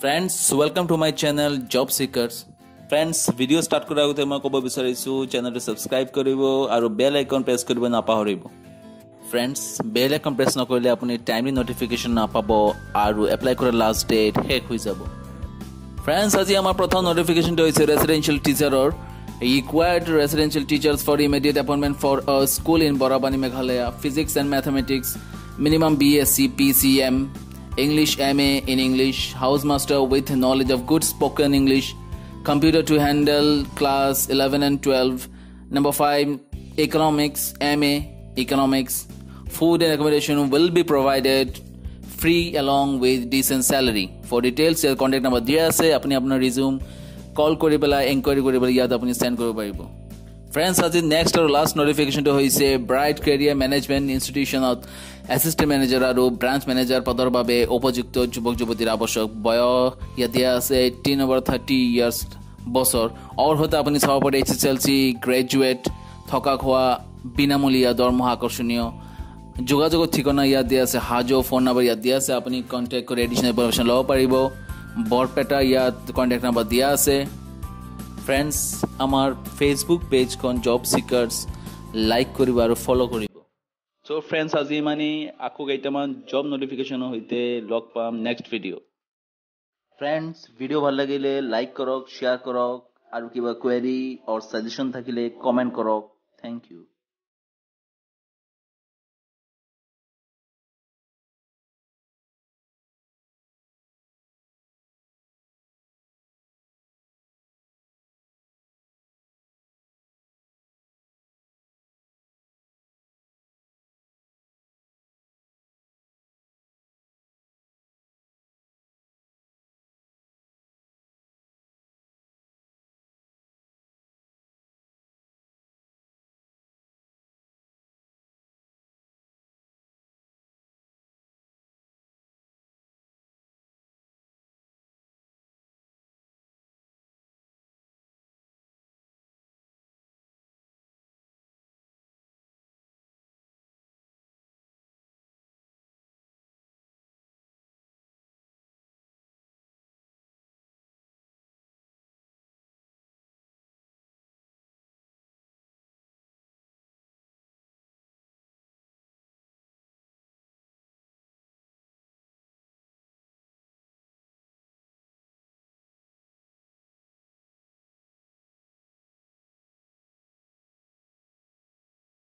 Friends, welcome to my channel Job Seekers. Friends, video start কৰাৰ আগতে মই ক'ব বিচাৰিছো চেনেলটো সাবস্ক্ৰাইব কৰিব আৰু বেল আইকন প্ৰেছ কৰিব নাপাহৰিব। Friends, বেল আইকন প্ৰেছ নকৰিলে আপুনি টাইমলি নটিফিকেশন নাপাব আৰু এপ্লাই কৰাৰ লাষ্ট ডেট শেষ হৈ যাব। Friends, আজি আমাৰ প্ৰথম নটিফিকেশনটো হৈছে ৰেসিডেন্সিয়েল টিচাৰৰ required residential teachers for immediate appointment for a school in Borabani, Meghalaya. Physics and mathematics, minimum BSc, PCM, English MA in English, housemaster with knowledge of good spoken English, computer to handle class 11 and 12. Number 5, economics, MA economics. Food and accommodation will be provided free along with decent salary. For details, your contact number দিয়া আছে, আপুনি আপোনাৰ resume কল কৰি পেলাই এনকোয়াৰি কৰি পেলাই ইয়াত আপুনি সেন্ড কৰিব পাৰিব। ফ্ৰেন্ডছ, আজি নেক্সট আৰু লাষ্ট নটিফিকেশনটো হৈছে ব্ৰাইট কেৰিয়াৰ মেনেজমেন্ট ইনষ্টিটিউচনত এছিষ্টেণ্ট মেনেজাৰ আৰু ব্ৰাঞ্চ মেনেজাৰ পদৰ বাবে উপযুক্ত যুৱক যুৱতীৰ আৱশ্যক। বয়স ইয়াত দিয়া আছে 18 over 30 ইয়াৰ্ছ বছৰ। অৰ্হতা আপুনি চাব পাৰে HSLC গ্ৰেজুৱেট, থকা খোৱা বিনামূলীয়া, দৰমহা আকৰ্ষণীয়। যোগাযোগৰ ঠিকনা ইয়াত দিয়া আছে, হাজো ফোন নম্বৰ ইয়াত দিয়া আছে, আপুনি কণ্টেক্ট কৰি এডিশ্যনেল ইনফৰমেশ্যন ল'ব পাৰিব। বৰপেটা ইয়াত কণ্টেক্ট নম্বৰ দিয়া আছে। ফ্ৰেন্ডছ, আমাৰ ফেচবুক পেজখন জব চিকাৰ্ছ লাইক কৰিব আৰু ফ'ল' কৰিব। চ' ফ্ৰেন্ডছ, আজি মানে আকৌ কেইটামান জব নটিফিকেশ্যনৰ সৈতে লগ পাম নেক্সট ভিডিঅ'। ফ্ৰেন্ডছ, ভিডিঅ' ভাল লাগিলে লাইক কৰক, শ্বেয়াৰ কৰক আৰু কিবা কুৱেৰি অৰ ছাজেশ্যন থাকিলে কমেণ্ট কৰক। Thank U.